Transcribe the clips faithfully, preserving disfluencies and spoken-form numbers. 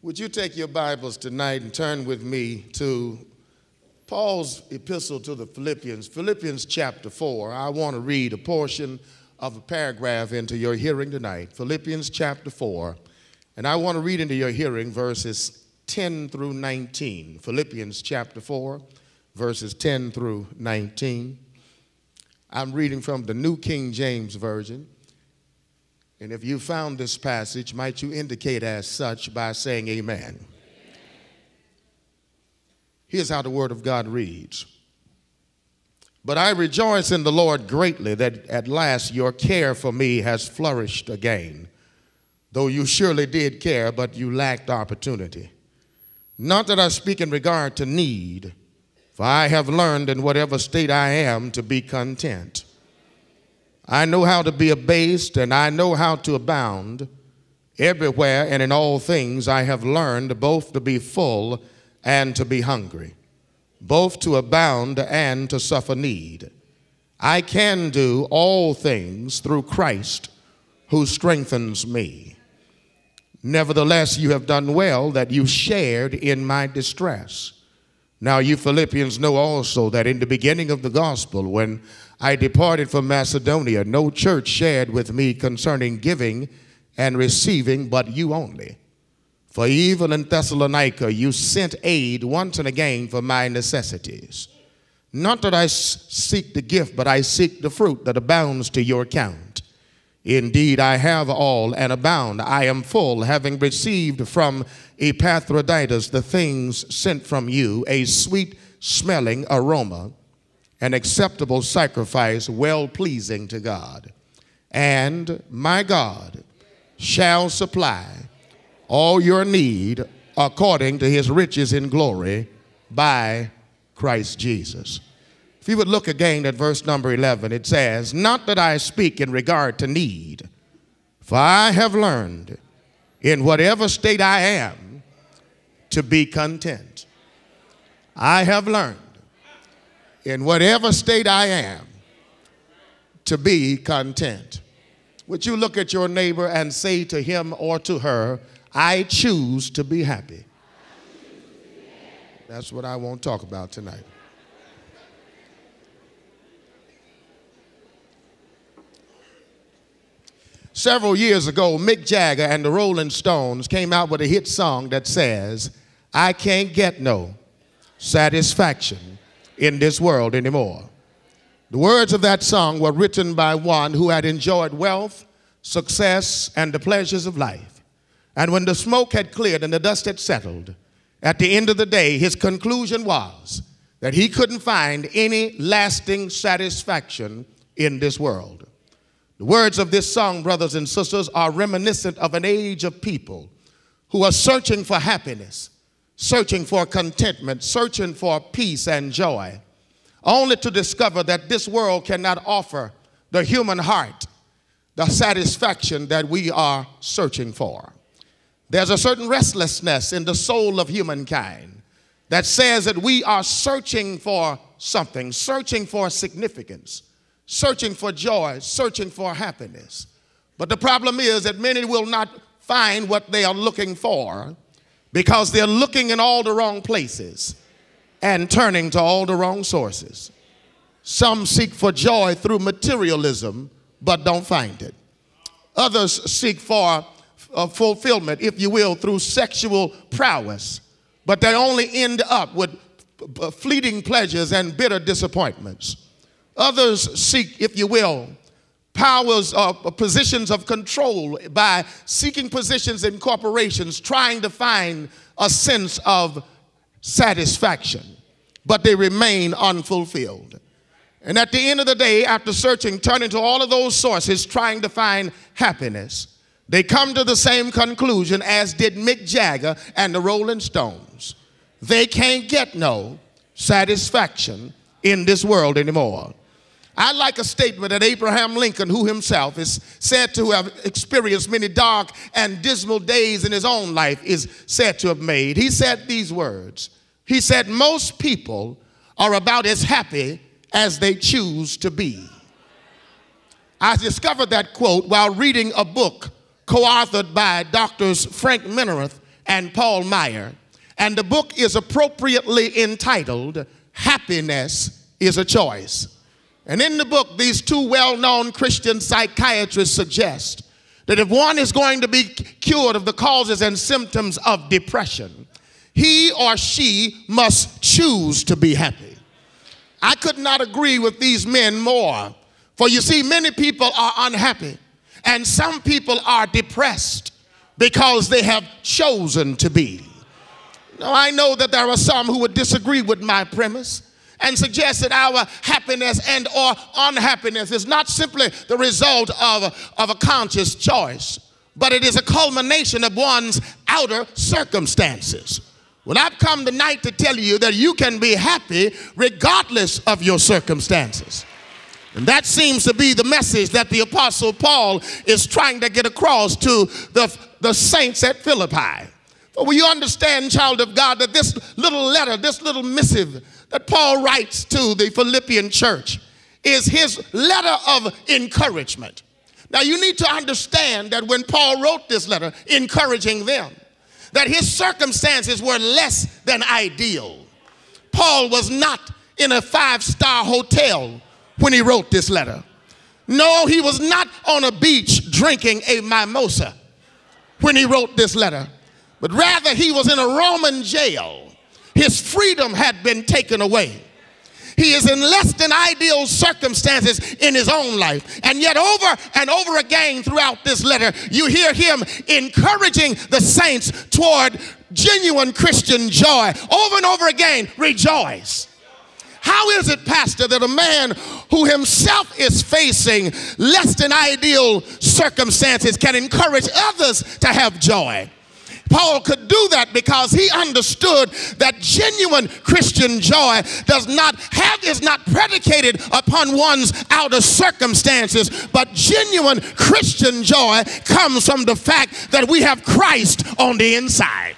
Would you take your Bibles tonight and turn with me to Paul's epistle to the Philippians, Philippians chapter four. I want to read a portion of a paragraph into your hearing tonight, Philippians chapter four. And I want to read into your hearing verses ten through nineteen. Philippians chapter four, verses ten through nineteen. I'm reading from the New King James Version. And if you found this passage, might you indicate as such by saying amen. Amen. Here's how the word of God reads. But I rejoice in the Lord greatly that at last your care for me has flourished again, though you surely did care, but you lacked opportunity. Not that I speak in regard to need, for I have learned in whatever state I am to be content. I know how to be abased, and I know how to abound. Everywhere and in all things I have learned both to be full and to be hungry, both to abound and to suffer need. I can do all things through Christ who strengthens me. Nevertheless, you have done well that you shared in my distress. Now you Philippians know also that in the beginning of the gospel, when I departed from Macedonia, no church shared with me concerning giving and receiving, but you only. For even in Thessalonica you sent aid once and again for my necessities. Not that I seek the gift, but I seek the fruit that abounds to your account. Indeed, I have all and abound. I am full, having received from Epaphroditus the things sent from you, a sweet-smelling aroma, an acceptable sacrifice, well-pleasing to God. And my God shall supply all your need according to his riches in glory by Christ Jesus. If you would look again at verse number eleven, it says, not that I speak in regard to need, for I have learned in whatever state I am to be content. I have learned in whatever state I am to be content. Would you look at your neighbor and say to him or to her, I choose to be happy. That's what I want to talk about tonight. Several years ago, Mick Jagger and the Rolling Stones came out with a hit song that says, I can't get no satisfaction in this world anymore. The words of that song were written by one who had enjoyed wealth, success, and the pleasures of life. And when the smoke had cleared and the dust had settled, at the end of the day, his conclusion was that he couldn't find any lasting satisfaction in this world. The words of this song, brothers and sisters, are reminiscent of an age of people who are searching for happiness, searching for contentment, searching for peace and joy, only to discover that this world cannot offer the human heart the satisfaction that we are searching for. There's a certain restlessness in the soul of humankind that says that we are searching for something, searching for significance, searching for joy, searching for happiness. But the problem is that many will not find what they are looking for because they're looking in all the wrong places and turning to all the wrong sources. Some seek for joy through materialism, but don't find it. Others seek for uh, fulfillment, if you will, through sexual prowess, but they only end up with uh, fleeting pleasures and bitter disappointments. Others seek, if you will, powers or uh, positions of control by seeking positions in corporations, trying to find a sense of satisfaction, but they remain unfulfilled. And at the end of the day, after searching, turning to all of those sources, trying to find happiness, they come to the same conclusion as did Mick Jagger and the Rolling Stones. They can't get no satisfaction in this world anymore. I like a statement that Abraham Lincoln, who himself is said to have experienced many dark and dismal days in his own life, is said to have made. He said these words. He said, most people are about as happy as they choose to be. I discovered that quote while reading a book co-authored by Doctors Frank Minerath and Paul Meyer, and the book is appropriately entitled, Happiness is a Choice. And in the book, these two well-known Christian psychiatrists suggest that if one is going to be cured of the causes and symptoms of depression, he or she must choose to be happy. I could not agree with these men more. For you see, many people are unhappy, and some people are depressed because they have chosen to be. Now, I know that there are some who would disagree with my premise and suggest that our happiness and or unhappiness is not simply the result of, of a conscious choice, but it is a culmination of one's outer circumstances. Well, I've come tonight to tell you that you can be happy regardless of your circumstances. And that seems to be the message that the Apostle Paul is trying to get across to the, the saints at Philippi. But will you understand, child of God, that this little letter, this little missive that Paul writes to the Philippian church is his letter of encouragement. Now, you need to understand that when Paul wrote this letter encouraging them, that his circumstances were less than ideal. Paul was not in a five-star hotel when he wrote this letter. No, he was not on a beach drinking a mimosa when he wrote this letter, but rather he was in a Roman jail. His freedom had been taken away. He is in less than ideal circumstances in his own life. And yet over and over again throughout this letter, you hear him encouraging the saints toward genuine Christian joy. Over and over again, rejoice. How is it, Pastor, that a man who himself is facing less than ideal circumstances can encourage others to have joy? Paul could do that because he understood that genuine Christian joy does not have, is not predicated upon one's outer circumstances, but genuine Christian joy comes from the fact that we have Christ on the inside.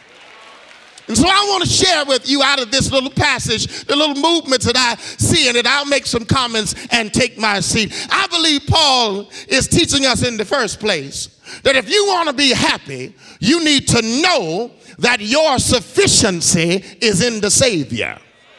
And so I want to share with you out of this little passage, the little movements that I see in it. I'll make some comments and take my seat. I believe Paul is teaching us in the first place that if you want to be happy, you need to know that your sufficiency is in the Savior.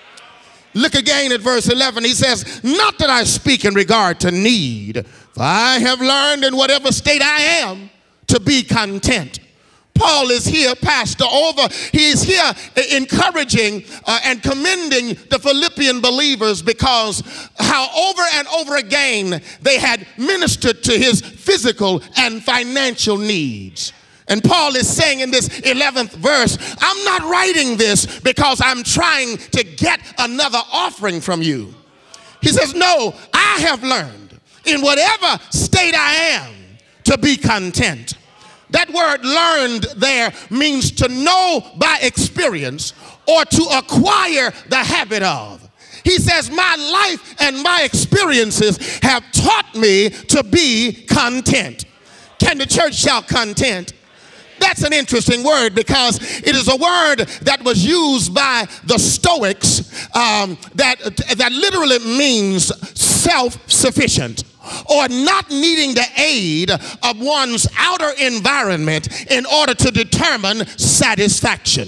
Look again at verse eleven. He says, not that I speak in regard to need, for I have learned in whatever state I am to be content. Paul is here, Pastor, over. He is here encouraging uh, and commending the Philippian believers because how over and over again they had ministered to his physical and financial needs. And Paul is saying in this eleventh verse, I'm not writing this because I'm trying to get another offering from you. He says, no, I have learned in whatever state I am to be content. That word learned there means to know by experience or to acquire the habit of. He says, my life and my experiences have taught me to be content. Can the church shout content? That's an interesting word because it is a word that was used by the Stoics um, that, that literally means self-sufficient, or not needing the aid of one's outer environment in order to determine satisfaction.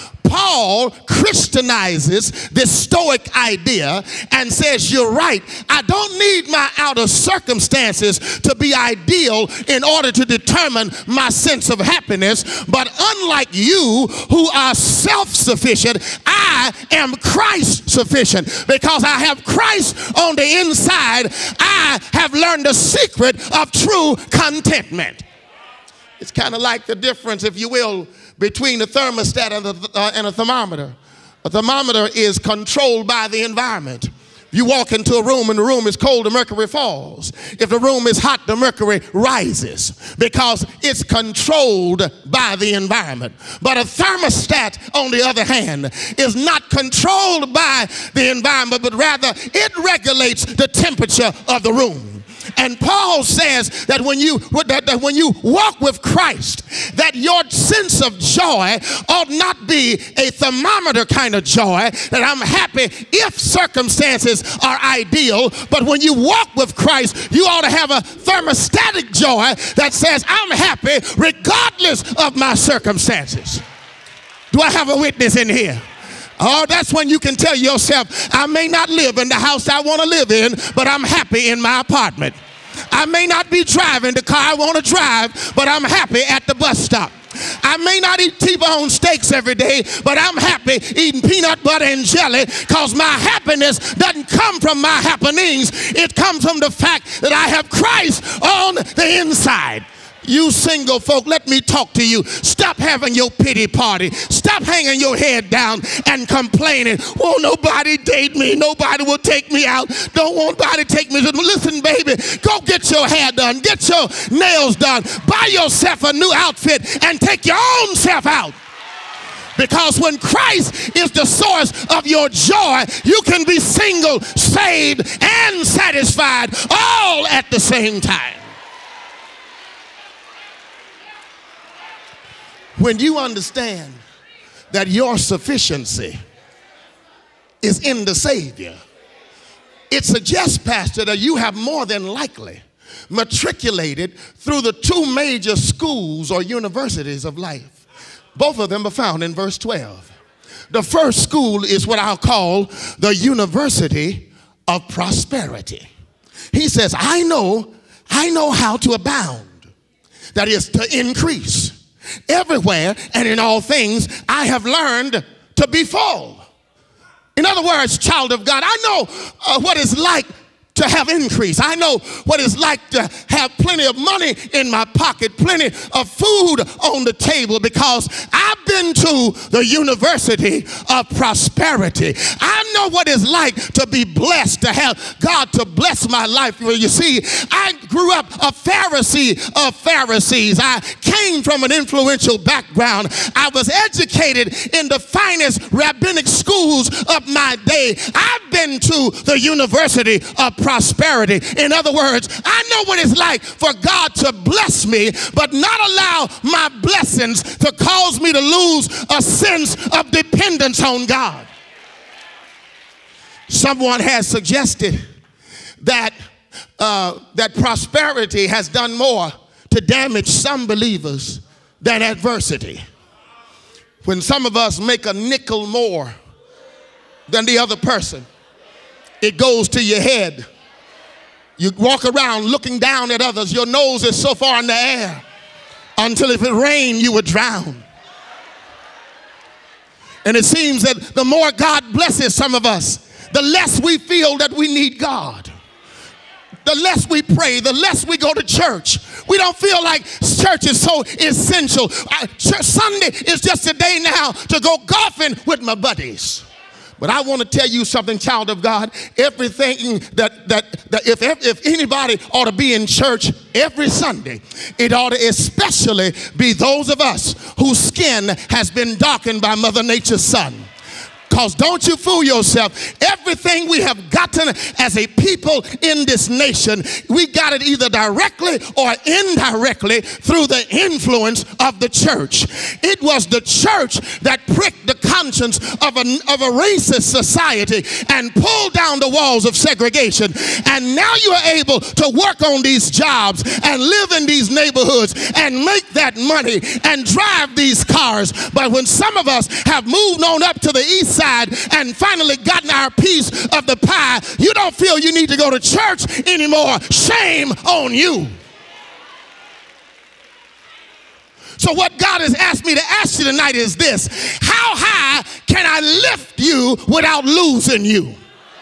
Paul Christianizes this Stoic idea and says, you're right, I don't need my outer circumstances to be ideal in order to determine my sense of happiness, but unlike you who are self-sufficient, I am Christ sufficient. Because I have Christ on the inside, I have learned the secret of true contentment. It's kind of like the difference, if you will, between a thermostat and a, uh, and a thermometer. A thermometer is controlled by the environment. You walk into a room and the room is cold, the mercury falls. If the room is hot, the mercury rises because it's controlled by the environment. But a thermostat, on the other hand, is not controlled by the environment, but rather it regulates the temperature of the room. And Paul says that when you that, that when you walk with Christ, that your sense of joy ought not be a thermometer kind of joy, that I'm happy if circumstances are ideal, but when you walk with Christ, you ought to have a thermostatic joy that says I'm happy regardless of my circumstances. Do I have a witness in here? Oh, that's when you can tell yourself, I may not live in the house I want to live in, but I'm happy in my apartment. I may not be driving the car I want to drive, but I'm happy at the bus stop. I may not eat T-bone steaks every day, but I'm happy eating peanut butter and jelly, because my happiness doesn't come from my happenings. It comes from the fact that I have Christ on the inside. You single folk, let me talk to you. Stop having your pity party. Stop hanging your head down and complaining. Won't nobody date me? Nobody will take me out. Don't want nobody to take me. Listen, baby, go get your hair done. Get your nails done. Buy yourself a new outfit and take your own self out. Because when Christ is the source of your joy, you can be single, saved, and satisfied all at the same time. When you understand that your sufficiency is in the Savior, it suggests, Pastor, that you have more than likely matriculated through the two major schools or universities of life. Both of them are found in verse twelve. The first school is what I'll call the University of Prosperity. He says, I know, I know how to abound. That is to increase. Everywhere and in all things, I have learned to be full. In other words, child of God, I know uh, what it's like to have increase. I know what it's like to have plenty of money in my pocket, plenty of food on the table, because I've been to the University of Prosperity. I know what it's like to be blessed, to have God to bless my life. Well, you see, I grew up a Pharisee of Pharisees. I came from an influential background. I was educated in the finest rabbinic schools of my day. I've been to the University of Prosperity. In other words, I know what it's like for God to bless me, but not allow my blessings to cause me to lose a sense of dependence on God. Someone has suggested that uh, that prosperity has done more to damage some believers than adversity. When some of us make a nickel more than the other person, it goes to your head. You walk around looking down at others. Your nose is so far in the air until if it rained, you would drown. And it seems that the more God blesses some of us, the less we feel that we need God. The less we pray, the less we go to church. We don't feel like church is so essential. I, church, Sunday is just a day now to go golfing with my buddies. But I want to tell you something, child of God. Everything that, that, that if, if anybody ought to be in church every Sunday, it ought to especially be those of us whose skin has been darkened by Mother Nature's sun. Because don't you fool yourself. Everything we have gotten as a people in this nation, we got it either directly or indirectly through the influence of the church. It was the church that pricked the conscience of a, of a racist society and pulled down the walls of segregation. And now you are able to work on these jobs and live in these neighborhoods and make that money and drive these cars. But when some of us have moved on up to the east side and finally gotten our piece of the pie, you don't feel you need to go to church anymore. Shame on you. So what God has asked me to ask you tonight is this: how high can I lift you without losing you?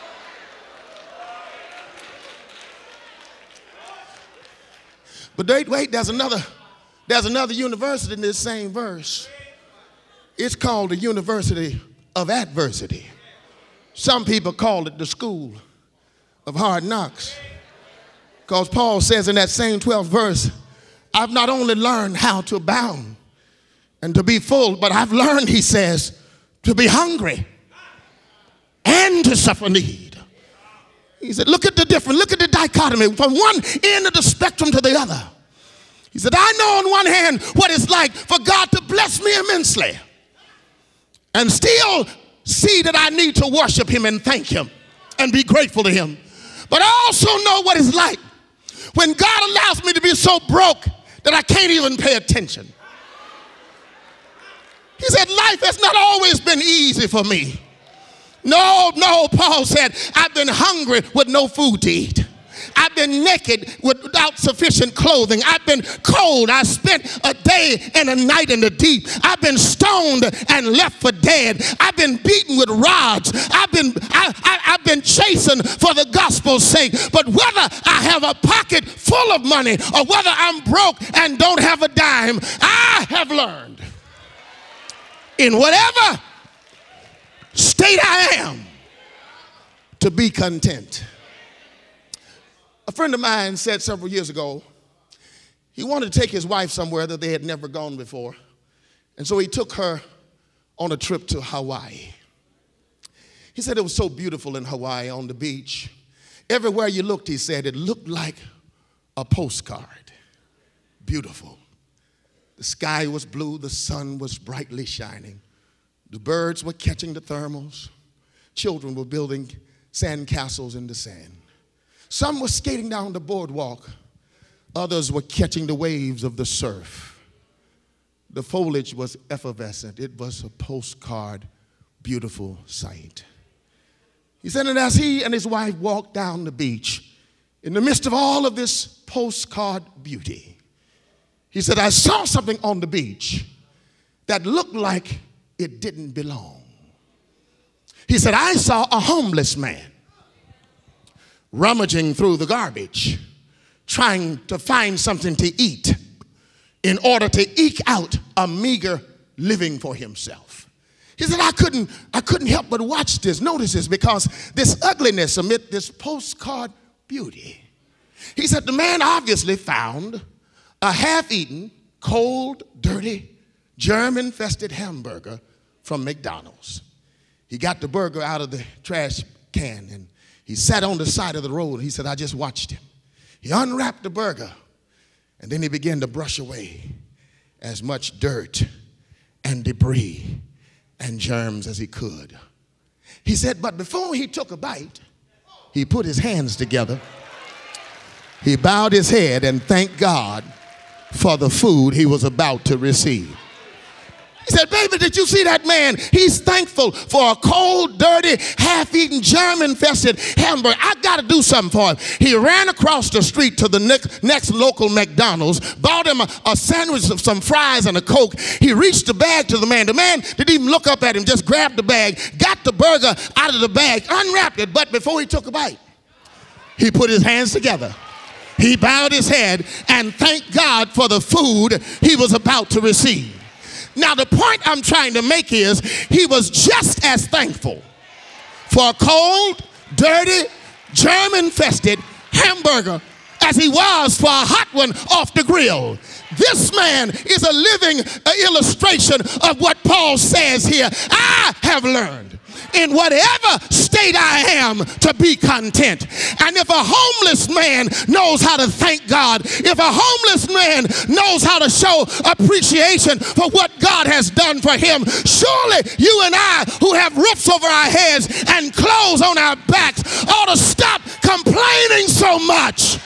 But wait, wait, there's another, there's another university in this same verse. It's called the University of Adversity. Some people call it the school of hard knocks. Because Paul says in that same twelfth verse, I've not only learned how to abound and to be full, but I've learned, he says, to be hungry and to suffer need. He said, look at the difference, look at the dichotomy from one end of the spectrum to the other. He said, I know on one hand what it's like for God to bless me immensely and still see that I need to worship him and thank him and be grateful to him. But I also know what it's like when God allows me to be so broke that I can't even pay attention. He said, life has not always been easy for me. No, no, Paul said, I've been hungry with no food to eat. I've been naked without sufficient clothing. I've been cold. I spent a day and a night in the deep. I've been stoned and left for dead. I've been beaten with rods. I've been, I, I, I've been chastened for the gospel's sake. But whether I have a pocket full of money or whether I'm broke and don't have a dime, I have learned in whatever state I am to be content. A friend of mine said several years ago, he wanted to take his wife somewhere that they had never gone before. And so he took her on a trip to Hawaii. He said it was so beautiful in Hawaii on the beach. Everywhere you looked, he said, it looked like a postcard. Beautiful. The sky was blue, the sun was brightly shining. The birds were catching the thermals. Children were building sand castles in the sand. Some were skating down the boardwalk. Others were catching the waves of the surf. The foliage was effervescent. It was a postcard, beautiful sight. He said, and as he and his wife walked down the beach, in the midst of all of this postcard beauty, he said, I saw something on the beach that looked like it didn't belong. He said, I saw a homeless man rummaging through the garbage, trying to find something to eat in order to eke out a meager living for himself. He said, I couldn't, I couldn't help but watch this, notice this, because this ugliness amid this postcard beauty. He said, the man obviously found a half-eaten, cold, dirty, germ-infested hamburger from McDonald's. He got the burger out of the trash can and he sat on the side of the road. He said, I just watched him. He unwrapped the burger and then he began to brush away as much dirt and debris and germs as he could. He said, but before he took a bite, he put his hands together. He bowed his head and thanked God for the food he was about to receive. He said, baby, did you see that man? He's thankful for a cold, dirty, half-eaten, germ-infested hamburger. I got to do something for him. He ran across the street to the next, next local McDonald's, bought him a, a sandwich of some fries and a Coke. He reached the bag to the man. The man didn't even look up at him, just grabbed the bag, got the burger out of the bag, unwrapped it, but before he took a bite, he put his hands together. He bowed his head and thanked God for the food he was about to receive. Now, the point I'm trying to make is he was just as thankful for a cold, dirty, germ-infested hamburger as he was for a hot one off the grill. This man is a living uh, illustration of what Paul says here. I have learned in whatever state I am to be content. And if a homeless man knows how to thank God, if a homeless man knows how to show appreciation for what God has done for him, surely you and I who have roofs over our heads and clothes on our backs ought to stop complaining so much.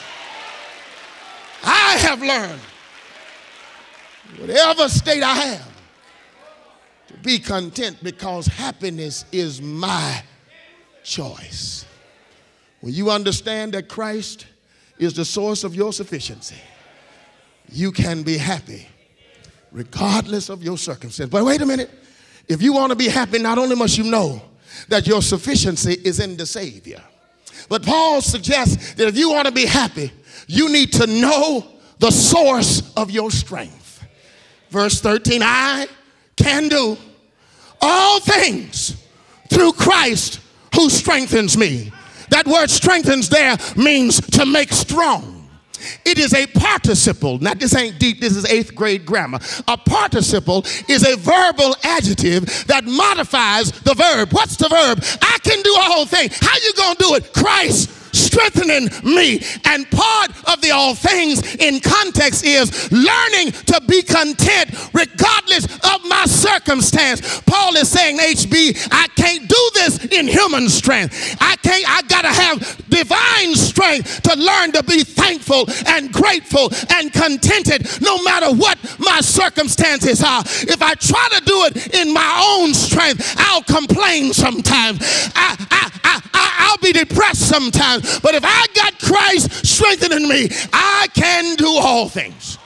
I have learned, whatever state I am, to be content because happiness is my choice. When you understand that Christ is the source of your sufficiency, you can be happy regardless of your circumstance. But wait a minute. If you want to be happy, not only must you know that your sufficiency is in the Savior, but Paul suggests that if you want to be happy, you need to know the source of your strength. Verse thirteen, I can do all things through Christ who strengthens me. That word strengthens there means to make strong. It is a participle. Now, this ain't deep. This is eighth grade grammar. A participle is a verbal adjective that modifies the verb. What's the verb? I can do all things. How you gonna do it? Christ strengthening me. And part of the all things in context is learning to be content regardless of my circumstance. Paul is saying, H B, I can't do this in human strength. I can't, I gotta have divine strength to learn to be thankful and grateful and contented no matter what my circumstances are. If I try to do it in my own strength, I'll complain sometimes. I, I, I, I, I'll be depressed sometimes. But if I got Christ strengthening me, I can do all things.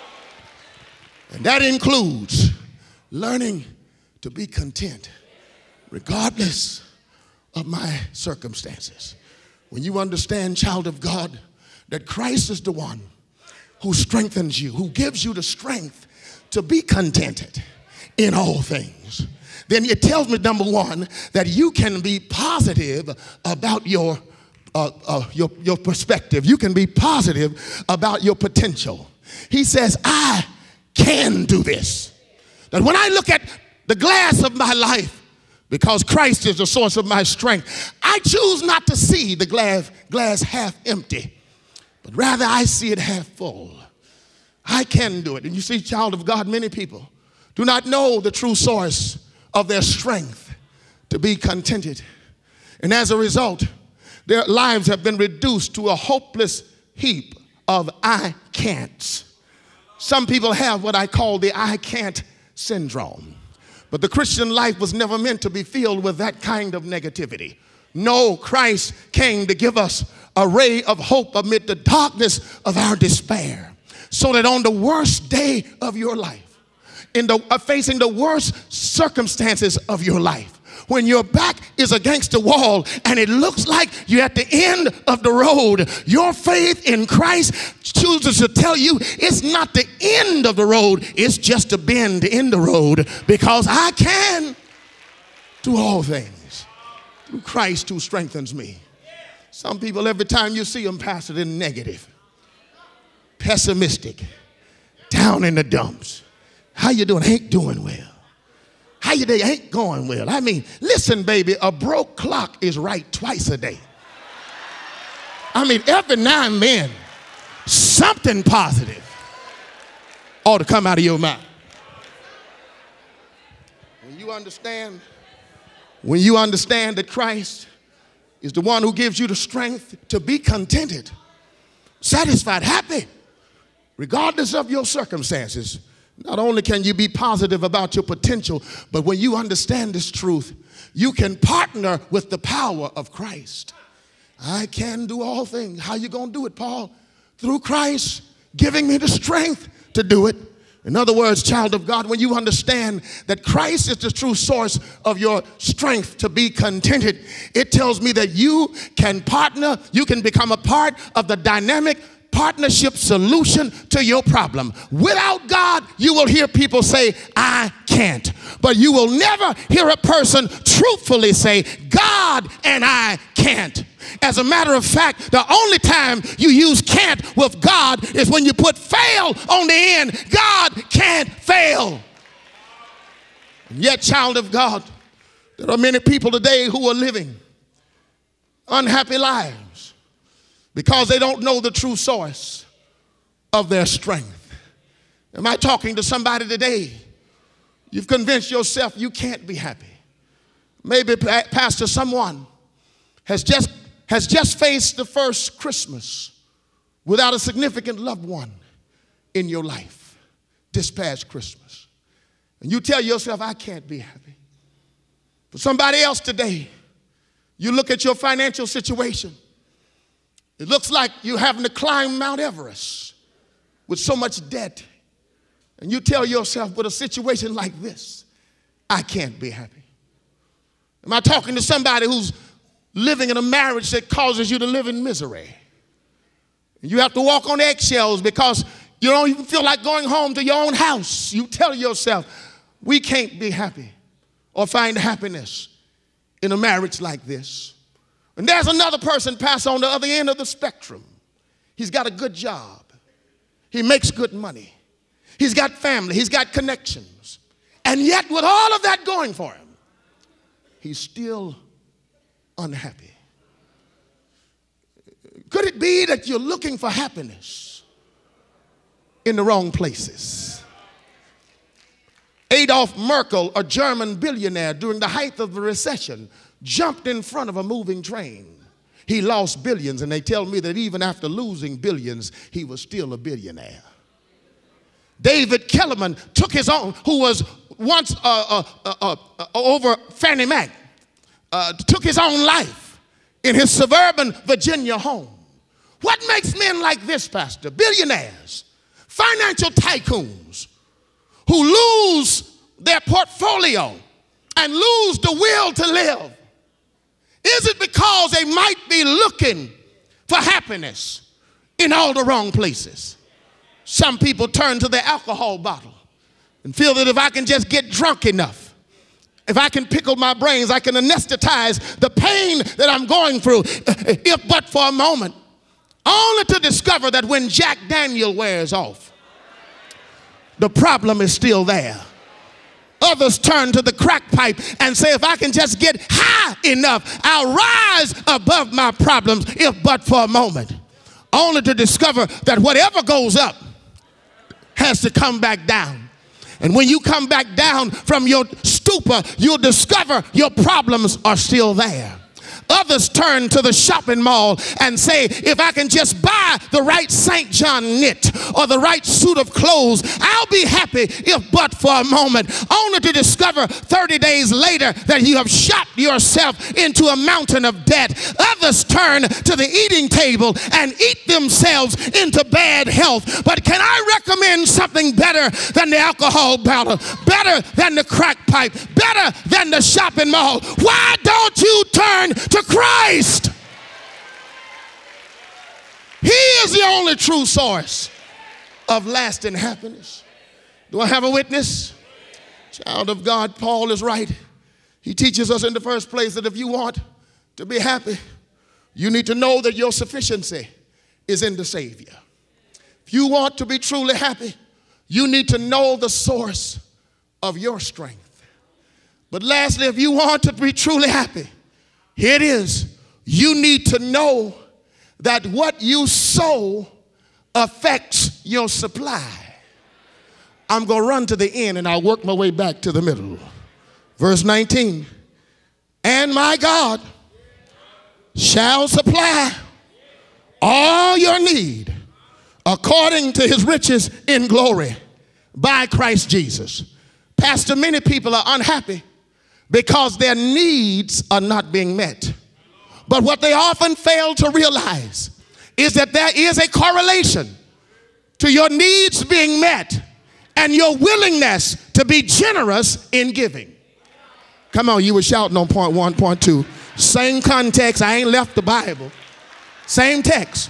And that includes learning to be content regardless of my circumstances. When you understand, child of God, that Christ is the one who strengthens you, who gives you the strength to be contented in all things, then it tells me, number one, that you can be positive about your, uh, uh, your, your perspective. You can be positive about your potential. He says, I can do this. That when I look at the glass of my life, because Christ is the source of my strength, I choose not to see the glass, glass half empty, but rather I see it half full. I can do it. And you see, child of God, many people do not know the true source of their strength to be contented. And as a result, their lives have been reduced to a hopeless heap of I can'ts. Some people have what I call the I can't syndrome. But the Christian life was never meant to be filled with that kind of negativity. No, Christ came to give us a ray of hope amid the darkness of our despair, so that on the worst day of your life, in the uh, facing the worst circumstances of your life, when your back is against the wall and it looks like you're at the end of the road, your faith in Christ chooses to tell you it's not the end of the road, it's just a bend in the road, because I can do all things through Christ who strengthens me. Some people, every time you see them, Pastor, they're negative, pessimistic, down in the dumps. How you doing? Ain't doing well. How you day? Ain't going well. I mean, listen, baby, a broke clock is right twice a day. I mean, every now and then, something positive ought to come out of your mouth. When you understand, when you understand that Christ is the one who gives you the strength to be contented, satisfied, happy, regardless of your circumstances, not only can you be positive about your potential, but when you understand this truth, you can partner with the power of Christ. I can do all things. How you going to do it, Paul? Through Christ giving me the strength to do it. In other words, child of God, when you understand that Christ is the true source of your strength to be contented, it tells me that you can partner, you can become a part of the dynamic partnership solution to your problem. Without God, you will hear people say, I can't. But you will never hear a person truthfully say, God and I can't. As a matter of fact, the only time you use can't with God is when you put fail on the end. God can't fail. And yet, child of God, there are many people today who are living unhappy lives because they don't know the true source of their strength. Am I talking to somebody today? You've convinced yourself you can't be happy. Maybe, Pastor, someone has just, has just faced the first Christmas without a significant loved one in your life this past Christmas. And you tell yourself, I can't be happy. For somebody else today, you look at your financial situation. It looks like you're having to climb Mount Everest with so much debt. And you tell yourself, with a situation like this, I can't be happy. Am I talking to somebody who's living in a marriage that causes you to live in misery? And you have to walk on eggshells because you don't even feel like going home to your own house. You tell yourself, we can't be happy or find happiness in a marriage like this. And there's another person passed on the other end of the spectrum. He's got a good job. He makes good money. He's got family. He's got connections. And yet, with all of that going for him, he's still unhappy. Could it be that you're looking for happiness in the wrong places? Adolf Merkel, a German billionaire, during the height of the recession, jumped in front of a moving train. He lost billions, and they tell me that even after losing billions, he was still a billionaire. David Kellerman took his own, who was once uh, uh, uh, uh, over Fannie Mae, uh, took his own life in his suburban Virginia home. What makes men like this, Pastor? Billionaires, financial tycoons who lose their portfolio and lose the will to live. Is it because they might be looking for happiness in all the wrong places? Some people turn to the alcohol bottle and feel that if I can just get drunk enough, if I can pickle my brains, I can anesthetize the pain that I'm going through, if but for a moment, only to discover that when Jack Daniel wears off, the problem is still there. Others turn to the crack pipe and say, if I can just get high enough, I'll rise above my problems, if but for a moment. Only to discover that whatever goes up has to come back down. And when you come back down from your stupor, you'll discover your problems are still there. Others turn to the shopping mall and say, if I can just buy the right Saint John knit or the right suit of clothes, I'll be happy, if but for a moment, only to discover thirty days later that you have shot yourself into a mountain of debt. Others turn to the eating table and eat themselves into bad health. But can I recommend something better than the alcohol bottle, better than the crack pipe, better than the shopping mall? Why don't you turn to Christ? He is the only true source of lasting happiness. Do I have a witness? Child of God, Paul is right. He teaches us in the first place that if you want to be happy, you need to know that your sufficiency is in the Savior. If you want to be truly happy, you need to know the source of your strength. But lastly, if you want to be truly happy, here it is. You need to know that what you sow affects your supply. I'm going to run to the end and I'll work my way back to the middle. Verse nineteen. And my God shall supply all your need according to his riches in glory by Christ Jesus. Pastor, many people are unhappy because their needs are not being met. But what they often fail to realize is that there is a correlation to your needs being met and your willingness to be generous in giving. Come on, you were shouting on point one, point two. Same context. I ain't left the Bible. Same text.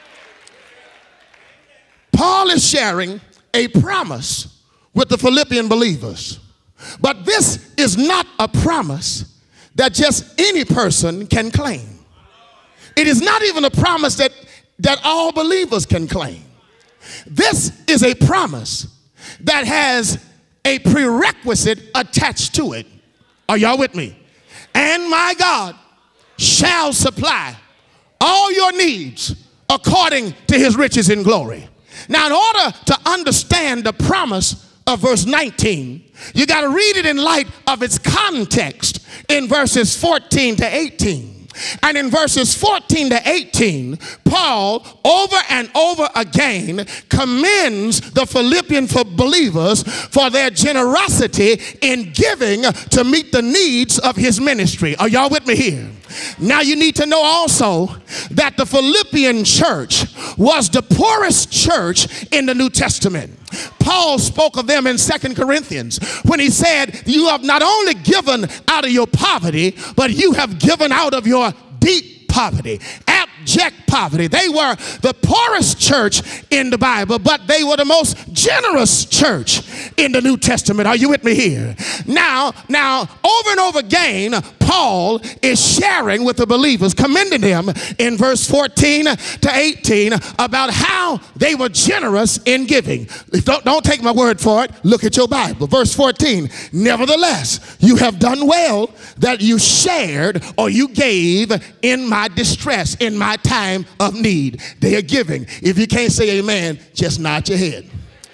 Paul is sharing a promise with the Philippian believers. But this is not a promise that just any person can claim. It is not even a promise that, that all believers can claim. This is a promise that has a prerequisite attached to it. Are y'all with me? And my God shall supply all your needs according to his riches in glory. Now, in order to understand the promise of verse nineteen, you got to read it in light of its context in verses fourteen to eighteen. And in verses fourteen to eighteen, Paul over and over again commends the Philippian believers for their generosity in giving to meet the needs of his ministry. Are y'all with me here? Now you need to know also that the Philippian church was the poorest church in the New Testament. Paul spoke of them in Second Corinthians when he said, you have not only given out of your poverty, but you have given out of your deep poverty, abject poverty. They were the poorest church in the Bible, but they were the most generous church in the New Testament. Are you with me here? Now, now, over and over again, Paul is sharing with the believers, commending them in verse fourteen to eighteen about how they were generous in giving. Don't, don't take my word for it. Look at your Bible. Verse fourteen, nevertheless, you have done well that you shared or you gave in my distress, in my time of need. They are giving. If you can't say amen, just nod your head.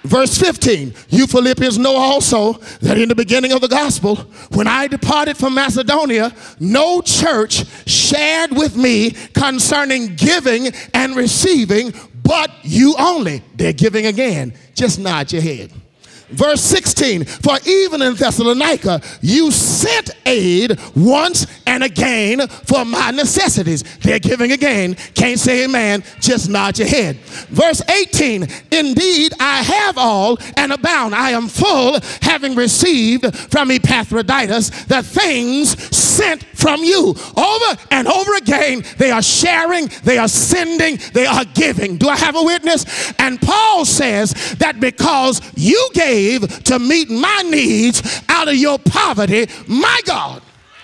Verse fifteen, you Philippians know also that in the beginning of the gospel, when I departed from Macedonia, no church shared with me concerning giving and receiving, but you only. They're giving again. Just nod your head. Verse sixteen, for even in Thessalonica, you sent aid once and again for my necessities. They're giving again. Can't say amen. Just nod your head. Verse eighteen, indeed, I have all and abound. I am full, having received from Epaphroditus the things sent from you. Over and over again, they are sharing, they are sending, they are giving. Do I have a witness? And Paul says that because you gave to meet my needs out of your poverty, my God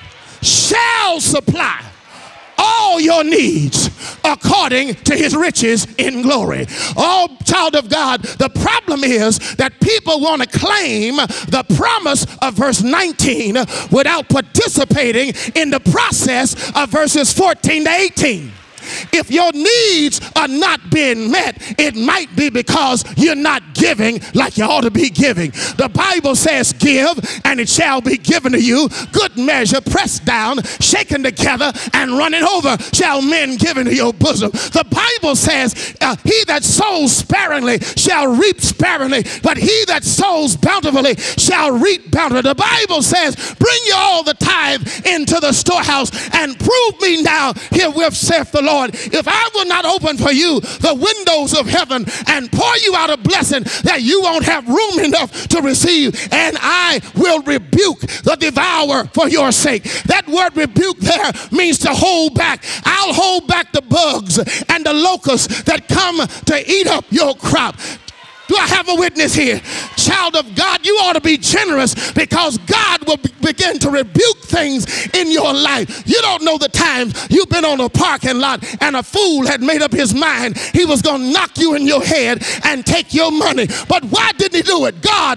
shall supply all your needs according to his riches in glory. Oh, child of God, the problem is that people want to claim the promise of verse nineteen without participating in the process of verses fourteen to eighteen. If your needs are not being met, it might be because you're not giving like you ought to be giving. The Bible says, give and it shall be given to you. Good measure, pressed down, shaken together, and running over shall men give into your bosom. The Bible says, uh, he that sows sparingly shall reap sparingly, but he that sows bountifully shall reap bountifully. The Bible says, bring you all the tithe into the storehouse and prove me now herewith, saith the Lord, if I will not open for you the windows of heaven and pour you out a blessing that you won't have room enough to receive, and I will rebuke the devourer for your sake. That word rebuke there means to hold back. I'll hold back the bugs and the locusts that come to eat up your crop. Do I have a witness here? Child of God, you ought to be generous because God will be begin to rebuke things in your life. You don't know the times you've been on a parking lot and a fool had made up his mind he was going to knock you in your head and take your money. But why didn't he do it? God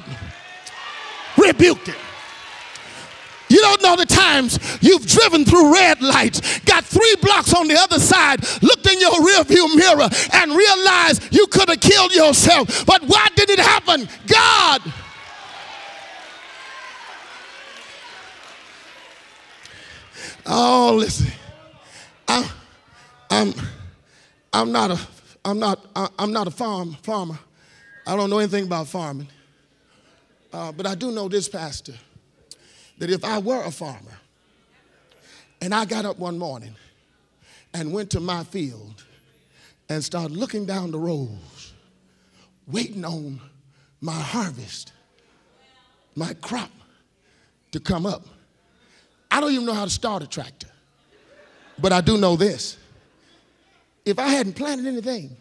rebuked it. You don't know the times you've driven through red lights, got three blocks on the other side, looked in your rearview mirror and realized you could have killed yourself. But why did it happen? God. Oh, listen. I'm, I'm, I'm not a, I'm not, I'm not a farm farmer. I don't know anything about farming, uh, but I do know this, Pastor. That if I were a farmer and I got up one morning and went to my field and started looking down the rows, waiting on my harvest, my crop to come up, I don't even know how to start a tractor, but I do know this. If I hadn't planted anything,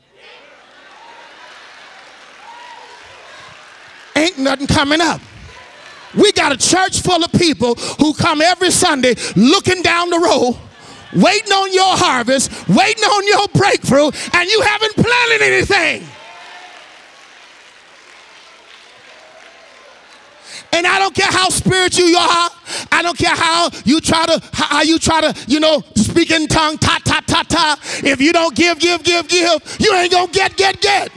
ain't nothing coming up. We got a church full of people who come every Sunday looking down the road, waiting on your harvest, waiting on your breakthrough, and you haven't planted anything. And I don't care how spiritual you are. I don't care how you try to, how you try to, you know, speak in tongue, ta, ta, ta, ta. If you don't give, give, give, give, you ain't gonna get, get, get.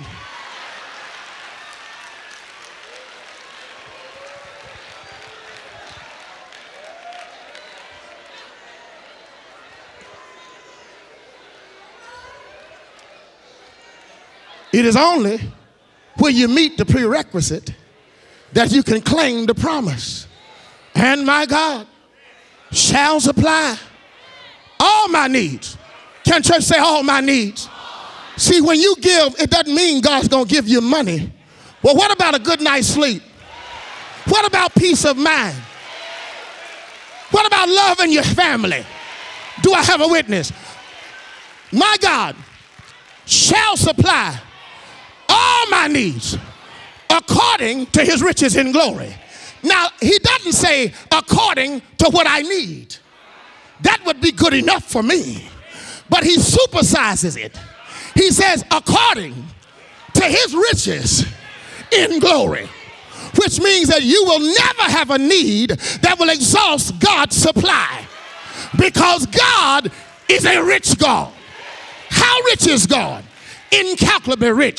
It is only when you meet the prerequisite that you can claim the promise. And my God shall supply all my needs. Can church say all my needs? See, when you give, it doesn't mean God's going to give you money. Well, what about a good night's sleep? What about peace of mind? What about loving your family? Do I have a witness? My God shall supply all my needs according to his riches in glory. Now, he doesn't say according to what I need. That would be good enough for me. But he supersizes it. He says according to his riches in glory, which means that you will never have a need that will exhaust God's supply, because God is a rich God. How rich is God? Incalculably rich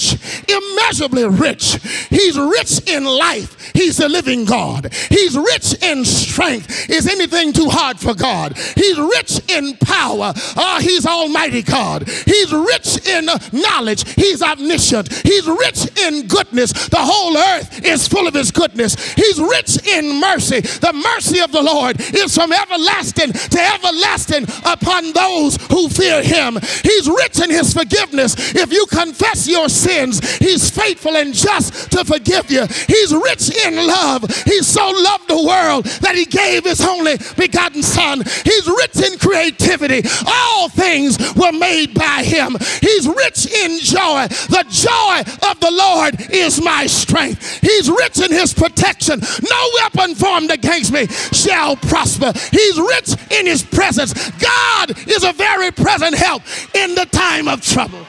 immeasurably rich. He's rich in life. He's a living God. He's rich in strength. Is anything too hard for God? He's rich in power. Oh, he's almighty God. He's rich in knowledge. He's omniscient. He's rich in goodness. The whole earth is full of his goodness. He's rich in mercy. The mercy of the Lord is from everlasting to everlasting upon those who fear him. He's rich in his forgiveness. If you confess your sins, he's faithful and just to forgive you. He's rich in love. He so loved the world that he gave his only begotten son. He's rich in creativity. All things were made by him. He's rich in joy. The joy of the Lord is my strength. He's rich in his protection. No weapon formed against me shall prosper. He's rich in his presence. God is a very present help in the time of trouble.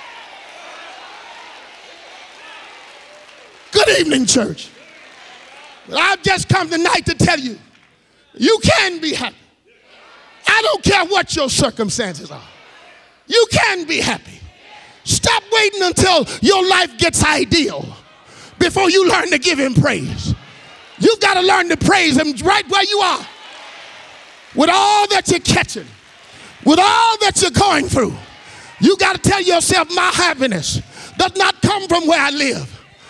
Good evening, church. I've just come tonight to tell you, you can be happy. I don't care what your circumstances are. You can be happy. Stop waiting until your life gets ideal before you learn to give him praise. You've got to learn to praise him right where you are. With all that you're catching, with all that you're going through, you got to tell yourself, my happiness does not come from where I live.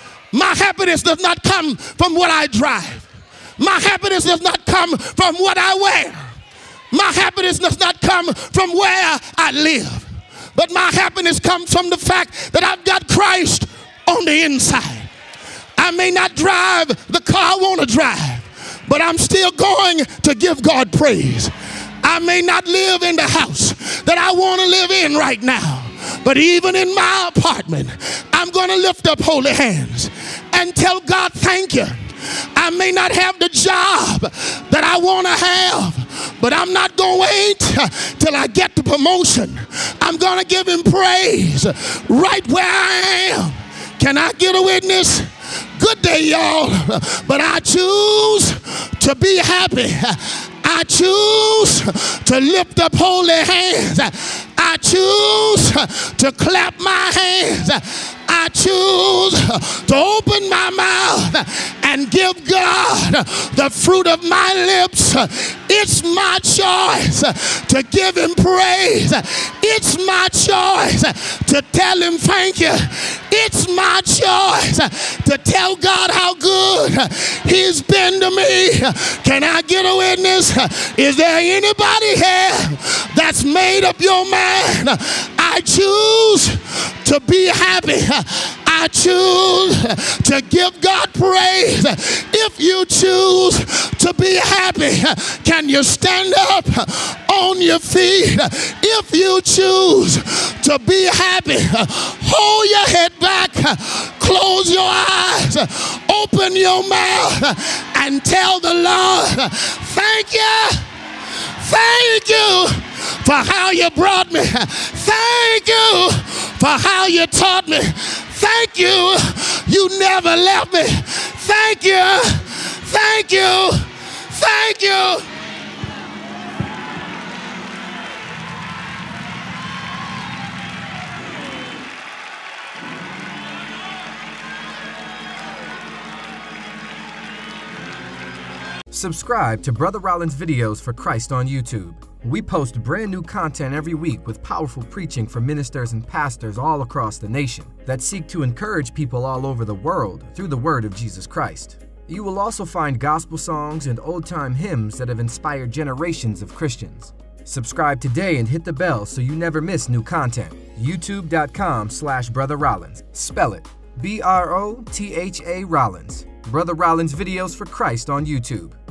My happiness does not come from what I drive. My happiness does not come from what I wear. My happiness does not come from where I live. But my happiness comes from the fact that I've got Christ on the inside. I may not drive the car I want to drive, but I'm still going to give God praise. I may not live in the house that I want to live in right now, but even in my apartment, I'm going to lift up holy hands and tell God, thank you. I may not have the job that I want to have, but I'm not going to wait till I get the promotion. I'm going to give him praise right where I am. Can I get a witness? Good day, y'all. But I choose to be happy. I choose to lift up holy hands. I choose to clap my hands. I choose to open my mouth and give God the fruit of my lips. It's my choice to give him praise. It's my choice to tell him thank you. It's my choice to tell God how good he's been to me. Can I get a witness? Is there anybody here that's made up your mind? I choose to be happy. I choose to give God praise. If you choose to be happy, can you stand up on your feet? If you choose to be happy, hold your head back, close your eyes, open your mouth, and tell the Lord, thank you. Thank you for how you brought me. Thank you for how you taught me. Thank you, you never left me. Thank you, thank you, thank you. Subscribe to Brotha Rollins Videos for Christ on YouTube. We post brand new content every week with powerful preaching from ministers and pastors all across the nation that seek to encourage people all over the world through the word of Jesus Christ. You will also find gospel songs and old-time hymns that have inspired generations of Christians. Subscribe today and hit the bell so you never miss new content. YouTube dot com slash Brotha Rollins. Spell it B R O T H A Rollins. Brotha Rollins Videos for Christ on YouTube.